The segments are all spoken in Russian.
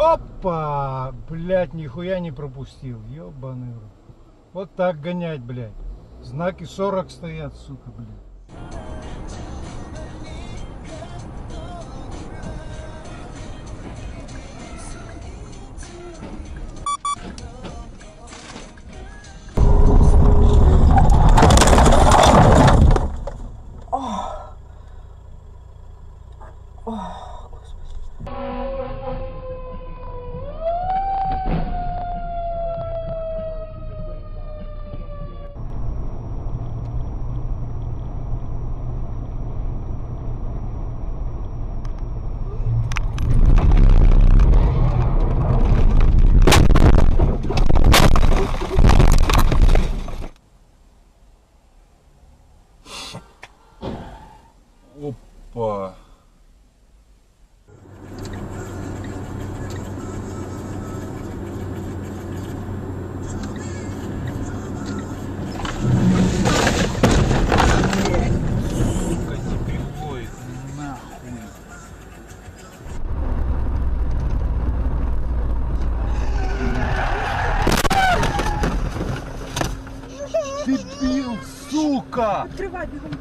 Опа! Блять, нихуя не пропустил. Ёбаный рот. Вот так гонять, блядь. Знаки 40 стоят, сука, блядь. Опа. Сука, дебилой, нахуй. Дебил, сука! Открывай, бегом.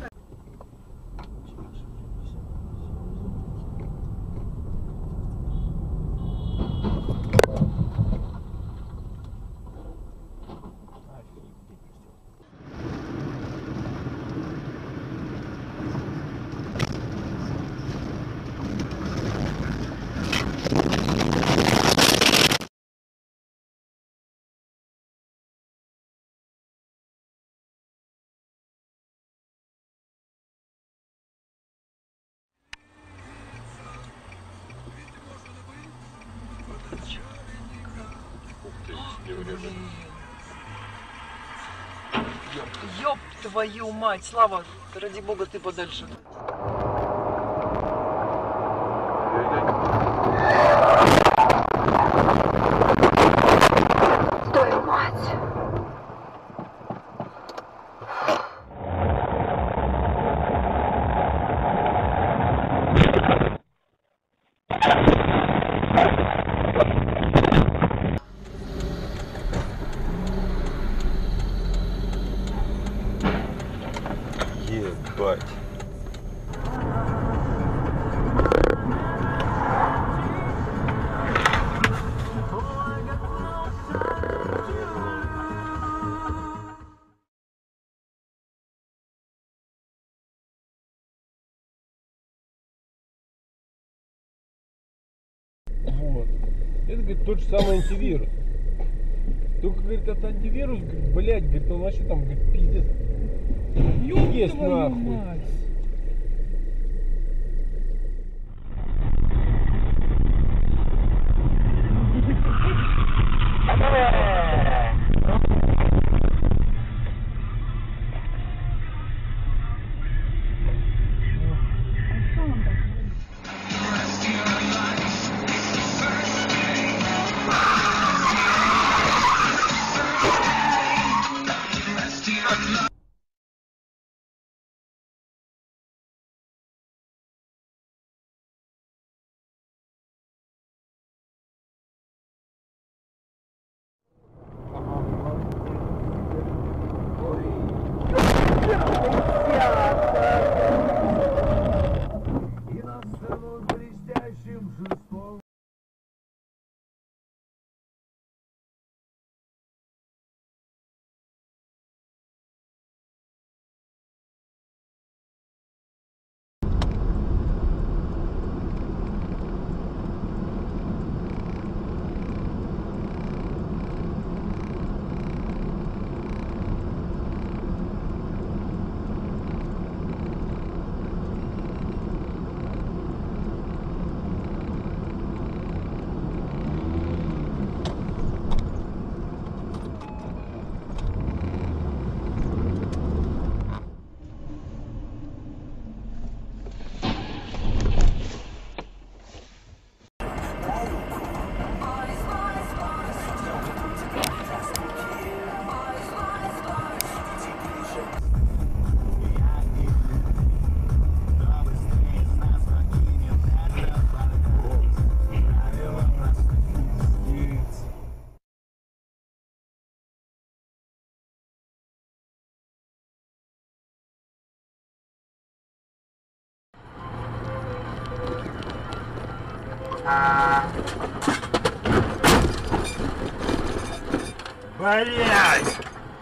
Ёб твою мать, Слава, ради бога, ты подальше. Твою мать. Ебать. Вот. Это, говорит, тот же самый антивирус. Только, говорит, это антивирус, говорит, блядь, говорит, он вообще там, говорит, пиздец. Есть нахуй. Блядь!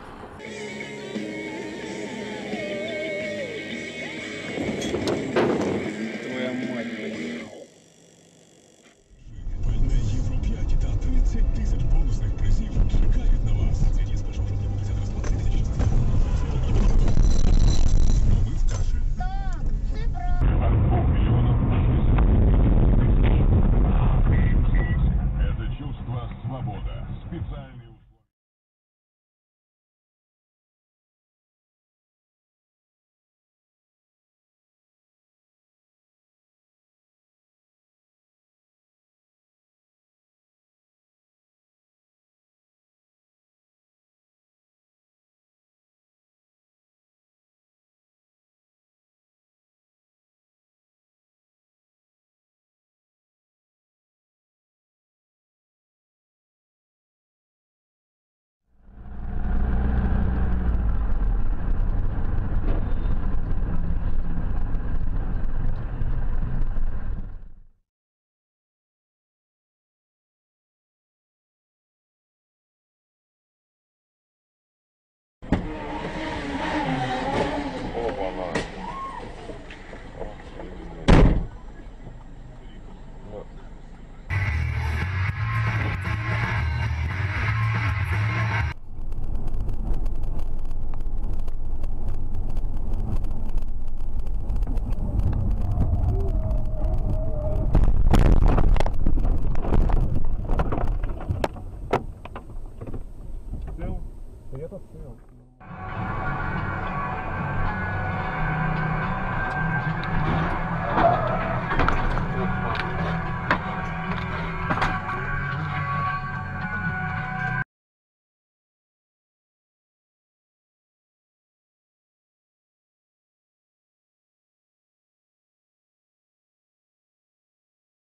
Твоя мать, блядь. Пальне Євро 5 та 30 тисяч бонусних призів чекають на вас. Ціні з 1 жовтня по 30 розклад 2016 року. Новий вкаже. Так, це правда. От 2 миллионов это чувство свобода. Специальный условия. Это цел.